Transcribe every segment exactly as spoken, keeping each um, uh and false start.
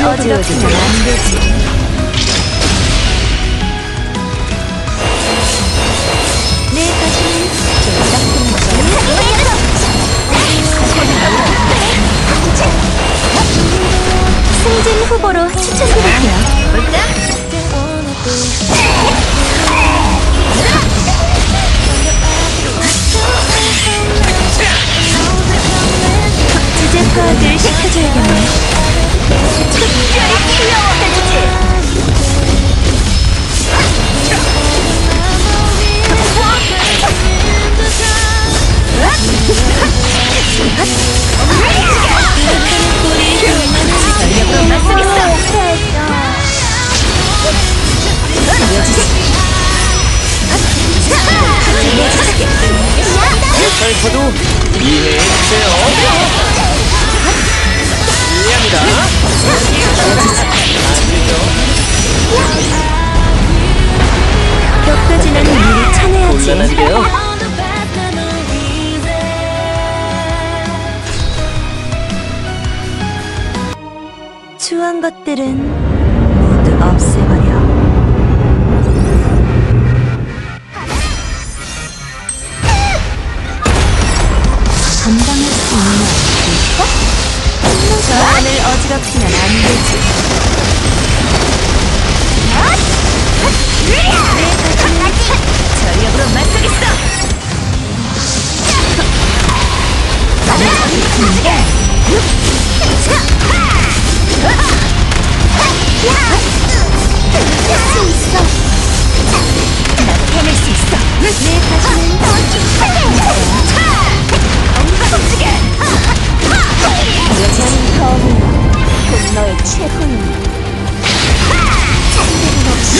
어지러지면 안 되지. 내 가슴이 좀 따뜻한 것처럼. 승진 후보로 추천드릴게요. 볼까? 주제 파악을 시켜줘야겠네. 특별히 귀여워해주지. 전력으로 맞서겠어. 살펴도 이해해주세요. 이해합니다. 뼈까지는 미리 쳐내야지. 곤란한데요. 추한 것들은 모두 없애버려. 감당할 수 있나? 저 안을 어지럽히면 안 되지. 전력으로 맞서겠어. 나를 잡히는 게 할 수 있어. 나도 해낼 수 있어. 내 자신은 엉망지게. 여전히 검은 곧 너의 최고는 잔대는 없이.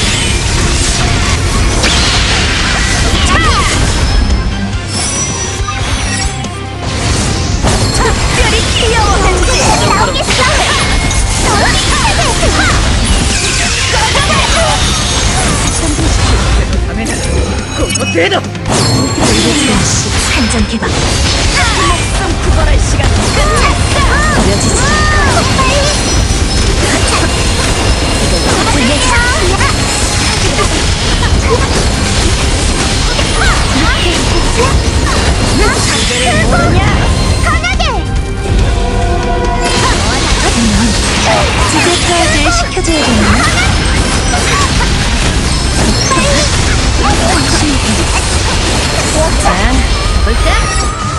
특별히 귀여워해주지. 나오겠어. 대도 산전 개방. 목숨 구걸할 시간 끝났어. 버려지지 상대를 모르냐? 강하게. 주제 파악을 시켜줘야겠네. 자, 볼까?